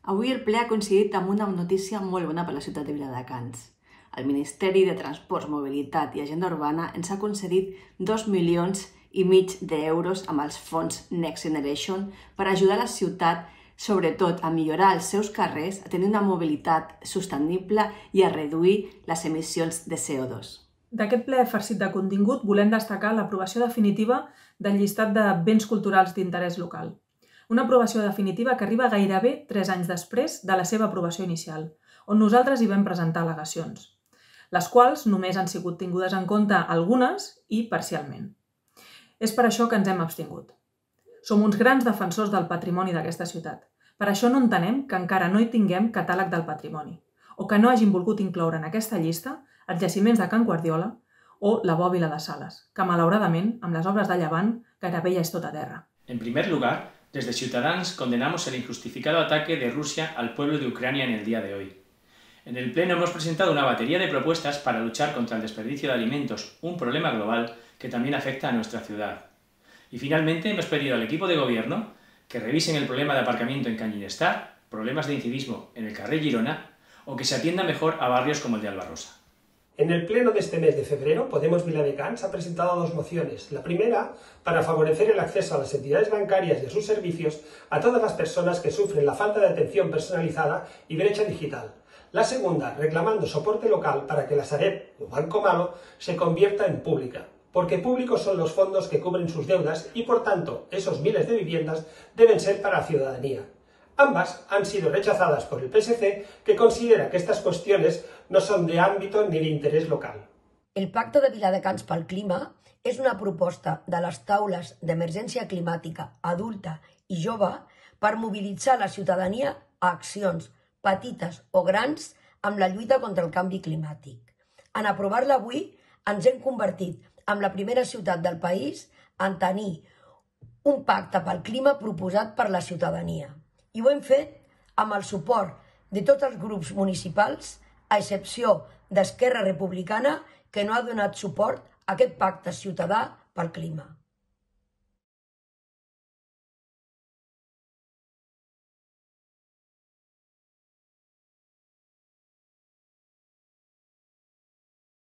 Avui el ple ha coincidit amb una notícia molt bona per a la ciutat de Viladecans. El Ministeri de Transports, Mobilitat i Agenda Urbana ens ha concedit 2,5 milions d'euros amb els fons Next Generation per ajudar la ciutat, sobretot a millorar els seus carrers, a tenir una mobilitat sostenible i a reduir les emissions de CO2. D'aquest ple farcit de contingut volem destacar l'aprovació definitiva del llistat de béns culturals d'interès local. Una aprovació definitiva que arriba gairebé 3 anys després de la seva aprovació inicial, on nosaltres hi vam presentar al·legacions, les quals només han sigut tingudes en compte algunes i parcialment. És per això que ens hem abstingut. Som uns grans defensors del patrimoni d'aquesta ciutat. Per això no entenem que encara no hi tinguem catàleg del patrimoni, o que no hagin volgut incloure en aquesta llista els jaciments de Can Guardiola o la Bòbila de Sales, que malauradament, amb les obres de Llevant, gairebé ja és tot a terra. En primer lugar, desde Ciudadanos condenamos el injustificado ataque de Rusia al pueblo de Ucrania en el día de hoy. En el Pleno hemos presentado una batería de propuestas para luchar contra el desperdicio de alimentos, un problema global que también afecta a nuestra ciudad. Y finalmente hemos pedido al equipo de gobierno que revisen el problema de aparcamiento en Can Ginestar, problemas de incivismo en el carrer Girona o que se atienda mejor a barrios como el de Albarrosa. En el pleno de este mes de febrero, Podemos Viladecans ha presentado 2 mociones. La primera, para favorecer el acceso a las entidades bancarias y a sus servicios a todas las personas que sufren la falta de atención personalizada y brecha digital. La segunda, reclamando soporte local para que la Sareb, o Banco Malo, se convierta en pública. Porque públicos son los fondos que cubren sus deudas y, por tanto, esos miles de viviendas deben ser para la ciudadanía. Ambas han sido rechazadas por el PSC, que considera que estas cuestiones no son de ámbito ni de interés local. El Pacte de Viladecans pel Clima és una proposta de les taules d'emergència climàtica adulta i jove per mobilitzar la ciutadania a accions petites o grans amb la lluita contra el canvi climàtic. En aprovar-la avui ens hem convertit en la primera ciutat del país en tenir un pacte pel clima proposat per la ciutadania. I ho hem fet amb el suport de tots els grups municipals, a excepció d'Esquerra Republicana, que no ha donat suport a aquest pacte ciutadà pel clima.